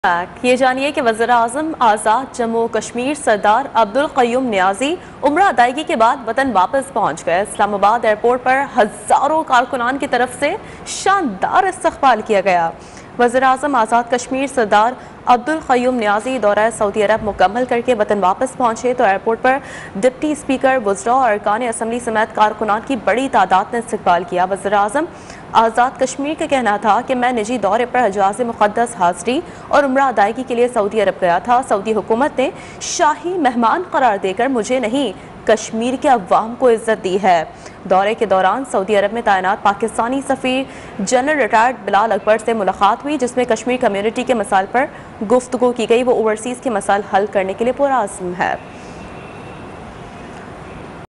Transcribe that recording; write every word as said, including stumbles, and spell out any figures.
ये जानिए कि वज़ीर-ए-आज़म आज़ाद जम्मू कश्मीर सरदार अब्दुल क़य्यूम नियाज़ी उम्रा अदायगी के बाद वतन वापस पहुँच गए। इस्लामाबाद एयरपोर्ट पर हज़ारों कारकुनान की तरफ से शानदार इस्तक़बाल किया गया। वज़ीर-ए-आज़म आज़ाद कश्मीर सरदार अब्दुल क़य्यूम नियाज़ी दौरा सऊदी अरब मुकम्मल करके वतन वापस पहुँचे तो एयरपोर्ट पर डिप्टी स्पीकर, वुज़रा और अरकान असम्बली समेत कारकुनान की बड़ी तादाद ने इस्तक़बाल किया। वज़ीर-ए-आज़म आज़ाद कश्मीर का कहना था कि मैं निजी दौरे पर हजाज मुक़द्दस हाज़री और उम्रा अदायगी के लिए सऊदी अरब गया था। सऊदी हुकूमत ने शाही मेहमान करार देकर मुझे नहीं, कश्मीर के अवाम को इज्जत दी है। दौरे के दौरान सऊदी अरब में तैनात पाकिस्तानी सफ़ीर जनरल रिटायर्ड बिलाल अकबर से मुलाकात हुई, जिसमें कश्मीर कम्यूनिटी के मसाइल पर गुफ्तगू की गई। वो ओवरसीज़ के मसाइल हल करने के लिए पुरअज़्म है।